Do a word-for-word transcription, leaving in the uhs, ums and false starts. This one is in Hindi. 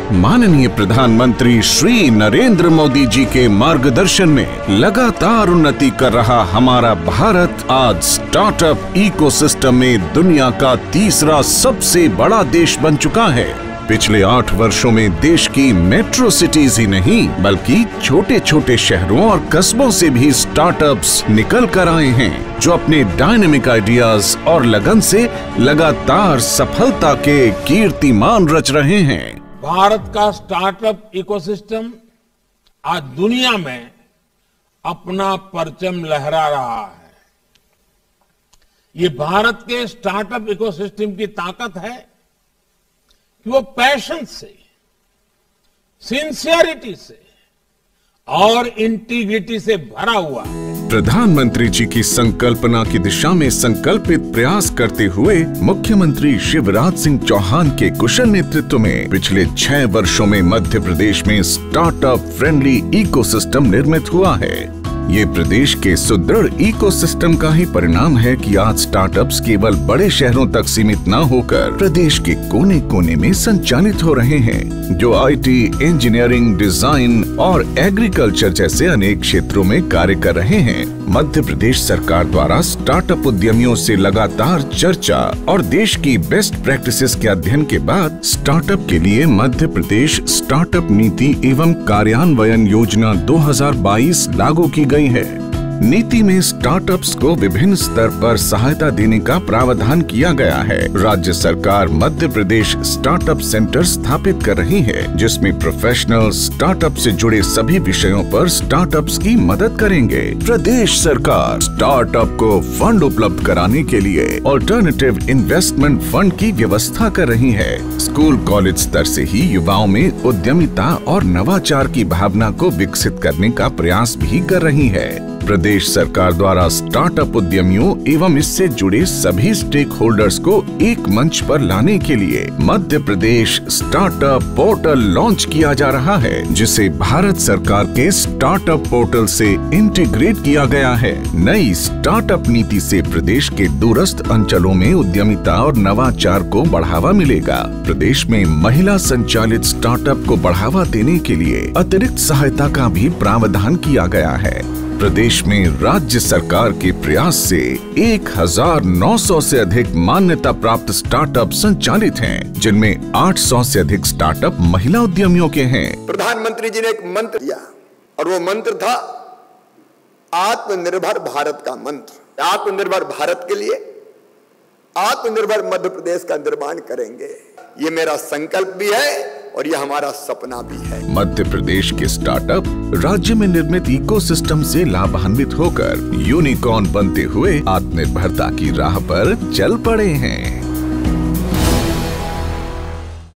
माननीय प्रधानमंत्री श्री नरेंद्र मोदी जी के मार्गदर्शन में लगातार उन्नति कर रहा हमारा भारत आज स्टार्टअप इकोसिस्टम में दुनिया का तीसरा सबसे बड़ा देश बन चुका है। पिछले आठ वर्षों में देश की मेट्रो सिटीज ही नहीं बल्कि छोटे छोटे शहरों और कस्बों से भी स्टार्टअप्स निकल कर आए हैं, जो अपने डायनेमिक आइडियाज और लगन से लगातार सफलता के कीर्तिमान रच रहे हैं। भारत का स्टार्टअप इकोसिस्टम आज दुनिया में अपना परचम लहरा रहा है। ये भारत के स्टार्टअप इकोसिस्टम की ताकत है कि वो पैशन से, सिंसियरिटी से और इंटीग्रिटी से भरा हुआ है। प्रधानमंत्री जी की संकल्पना की दिशा में संकल्पित प्रयास करते हुए मुख्यमंत्री शिवराज सिंह चौहान के कुशल नेतृत्व में पिछले छह वर्षों में मध्य प्रदेश में स्टार्टअप फ्रेंडली इकोसिस्टम निर्मित हुआ है। ये प्रदेश के सुदृढ़ इकोसिस्टम का ही परिणाम है कि आज स्टार्टअप्स केवल बड़े शहरों तक सीमित न होकर प्रदेश के कोने कोने में संचालित हो रहे हैं, जो आईटी, इंजीनियरिंग, डिजाइन और एग्रीकल्चर जैसे अनेक क्षेत्रों में कार्य कर रहे हैं। मध्य प्रदेश सरकार द्वारा स्टार्टअप उद्यमियों से लगातार चर्चा और देश की बेस्ट प्रैक्टिसेस के अध्ययन के बाद स्टार्टअप के लिए मध्य प्रदेश स्टार्टअप नीति एवं कार्यान्वयन योजना दो हज़ार बाईस लागू की गई है। नीति में स्टार्टअप्स को विभिन्न स्तर पर सहायता देने का प्रावधान किया गया है। राज्य सरकार मध्य प्रदेश स्टार्टअप सेंटर स्थापित कर रही है, जिसमें प्रोफेशनल स्टार्टअप से जुड़े सभी विषयों पर स्टार्टअप्स की मदद करेंगे। प्रदेश सरकार स्टार्टअप को फंड उपलब्ध कराने के लिए ऑल्टरनेटिव इन्वेस्टमेंट फंड की व्यवस्था कर रही है। स्कूल कॉलेज स्तर से ही युवाओं में उद्यमिता और नवाचार की भावना को विकसित करने का प्रयास भी कर रही है। प्रदेश सरकार द्वारा स्टार्टअप उद्यमियों एवं इससे जुड़े सभी स्टेक होल्डर्स को एक मंच पर लाने के लिए Madhya Pradesh startup portal launch किया जा रहा है, जिसे भारत सरकार के स्टार्टअप पोर्टल से इंटीग्रेट किया गया है। नई स्टार्टअप नीति से प्रदेश के दूरस्थ अंचलों में उद्यमिता और नवाचार को बढ़ावा मिलेगा। प्रदेश में महिला संचालित स्टार्टअप को बढ़ावा देने के लिए अतिरिक्त सहायता का भी प्रावधान किया गया है। प्रदेश में राज्य सरकार के प्रयास से एक हज़ार नौ सौ से अधिक मान्यता प्राप्त स्टार्टअप संचालित हैं, जिनमें आठ सौ से अधिक स्टार्टअप महिला उद्यमियों के हैं। प्रधानमंत्री जी ने एक मंत्र दिया और वो मंत्र था आत्मनिर्भर भारत का मंत्र। आत्मनिर्भर भारत के लिए आत्मनिर्भर मध्य प्रदेश का निर्माण करेंगे, ये मेरा संकल्प भी है और यह हमारा सपना भी है। मध्य प्रदेश के स्टार्टअप राज्य में निर्मित इकोसिस्टम से लाभान्वित होकर यूनिकॉर्न बनते हुए आत्मनिर्भरता की राह पर चल पड़े हैं।